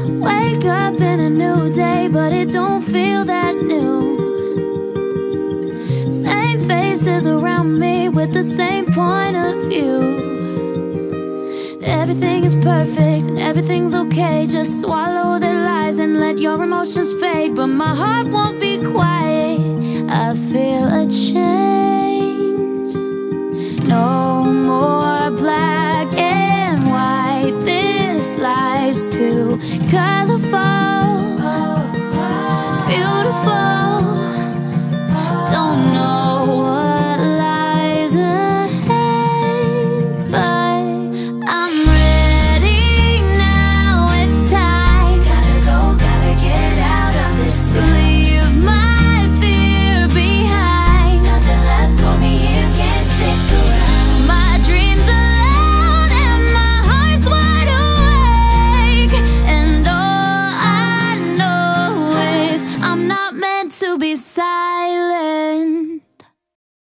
Wake up in a new day, but it don't feel that new. Same faces around me with the same point of view. Everything is perfect and everything's okay. Just swallow the lies and let your emotions fade. But my heart won't be quiet. I feel a change. No more black and white. This life's too colorful, beautiful. Don't know what lies ahead, but I'm ready now. It's time. Gotta go, gotta get out of this town. Leave my fear behind. Nothing left for me here, can't stick around. My dreams are loud and my heart's wide awake. And all I know is I'm not meant to be silent.